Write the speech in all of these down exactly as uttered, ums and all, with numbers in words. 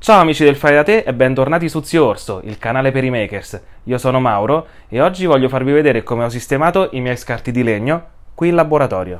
Ciao amici del Fai da Te e bentornati su Zio Orso, il canale per i makers. Io sono Mauro e oggi voglio farvi vedere come ho sistemato i miei scarti di legno qui in laboratorio.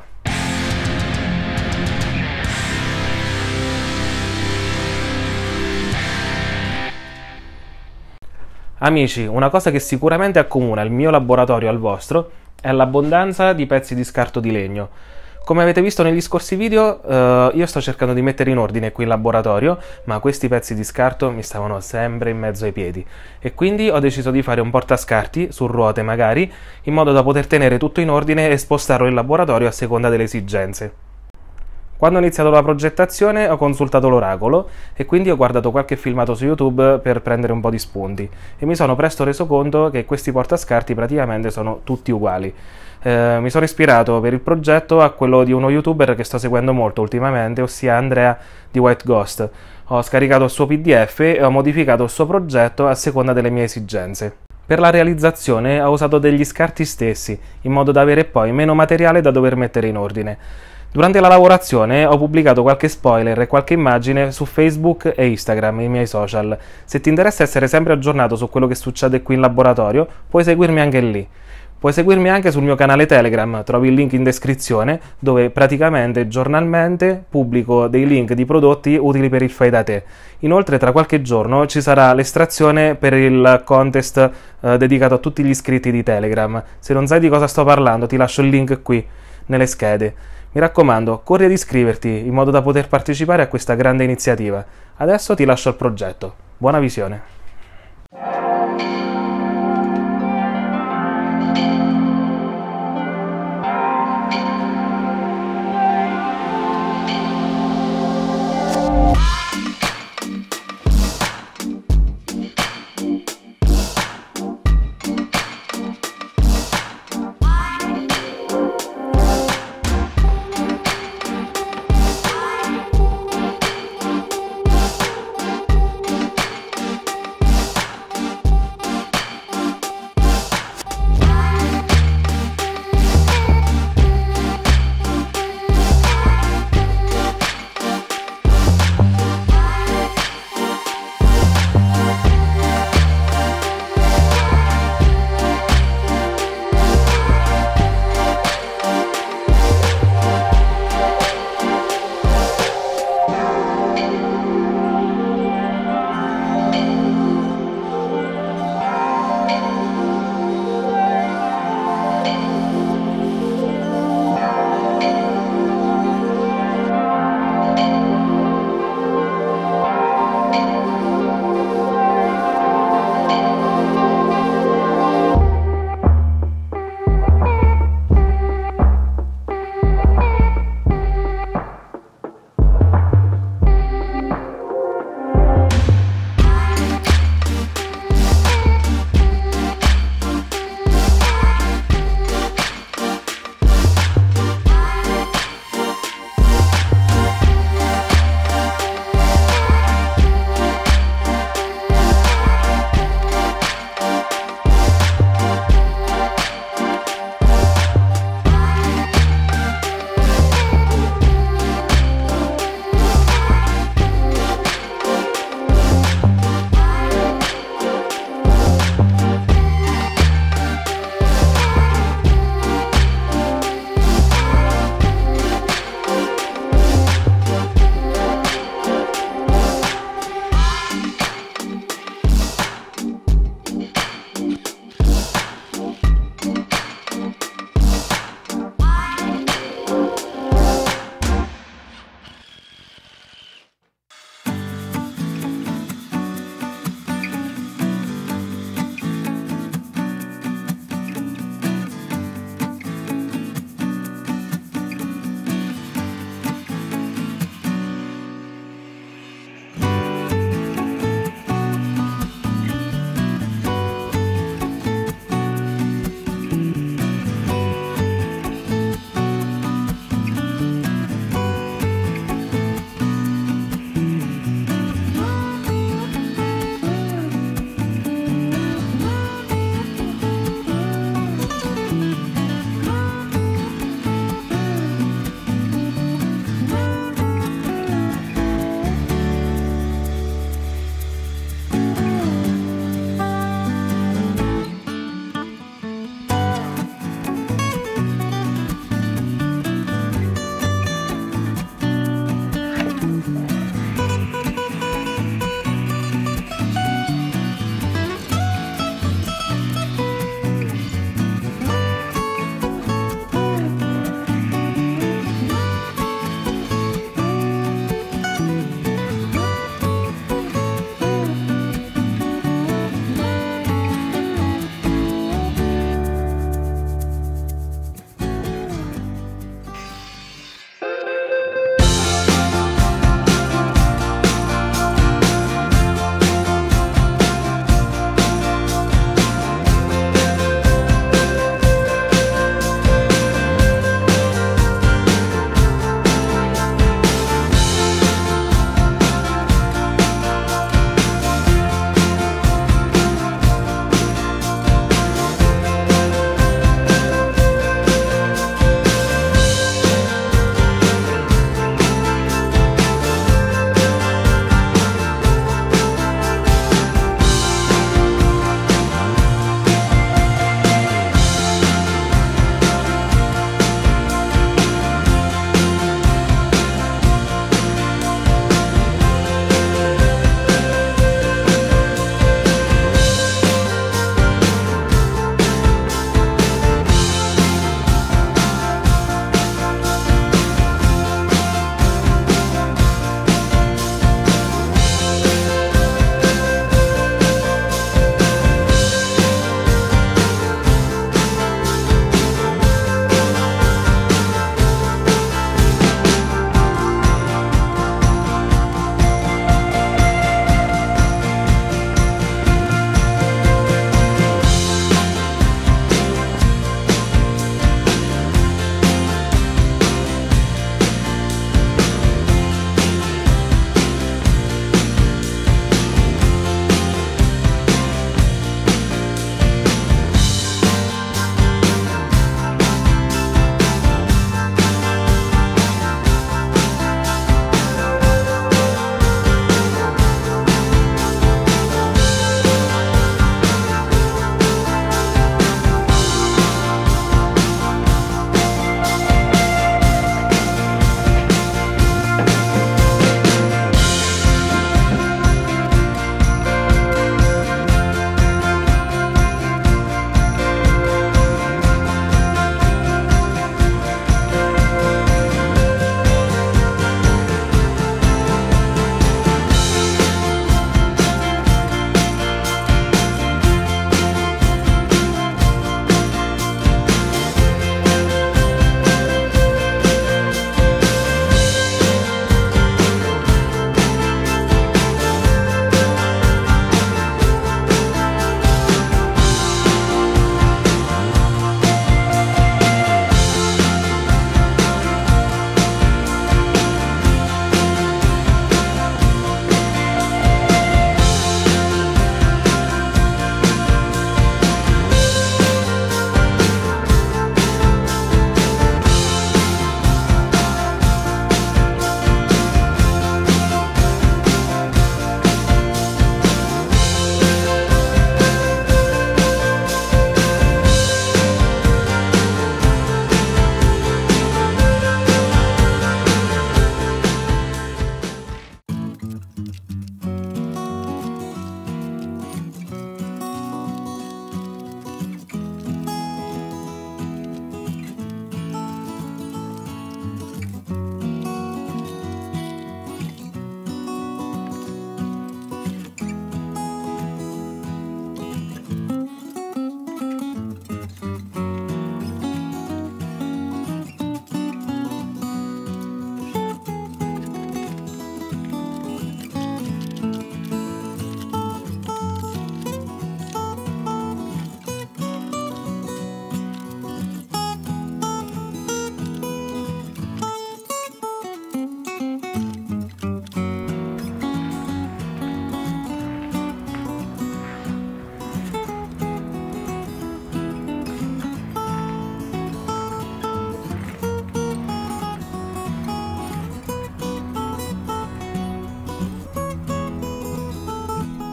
Amici, una cosa che sicuramente accomuna il mio laboratorio al vostro è l'abbondanza di pezzi di scarto di legno. Come avete visto negli scorsi video, eh, io sto cercando di mettere in ordine qui in laboratorio, ma questi pezzi di scarto mi stavano sempre in mezzo ai piedi e quindi ho deciso di fare un portascarti, su ruote magari, in modo da poter tenere tutto in ordine e spostarlo in laboratorio a seconda delle esigenze. Quando ho iniziato la progettazione ho consultato l'oracolo e quindi ho guardato qualche filmato su YouTube per prendere un po' di spunti e mi sono presto reso conto che questi portascarti praticamente sono tutti uguali. Eh, mi sono ispirato per il progetto a quello di uno youtuber che sto seguendo molto ultimamente, ossia Andrea di White Ghost. Ho scaricato il suo P D F e ho modificato il suo progetto a seconda delle mie esigenze. Per la realizzazione ho usato degli scarti stessi, in modo da avere poi meno materiale da dover mettere in ordine. Durante la lavorazione ho pubblicato qualche spoiler e qualche immagine su Facebook e Instagram, i miei social. Se ti interessa essere sempre aggiornato su quello che succede qui in laboratorio, puoi seguirmi anche lì. Puoi seguirmi anche sul mio canale Telegram, trovi il link in descrizione, dove praticamente giornalmente pubblico dei link di prodotti utili per il Fai da Te. Inoltre tra qualche giorno ci sarà l'estrazione per il contest eh, dedicato a tutti gli iscritti di Telegram. Se non sai di cosa sto parlando ti lascio il link qui, nelle schede. Mi raccomando, corri ad iscriverti in modo da poter partecipare a questa grande iniziativa. Adesso ti lascio al progetto. Buona visione!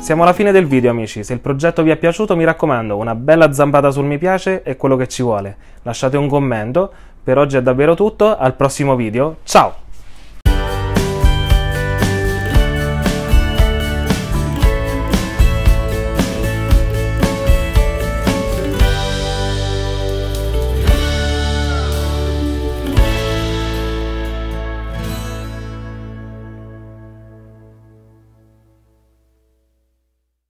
Siamo alla fine del video, amici. Se il progetto vi è piaciuto, mi raccomando, una bella zampata sul mi piace è quello che ci vuole. Lasciate un commento. Per oggi è davvero tutto, al prossimo video. Ciao!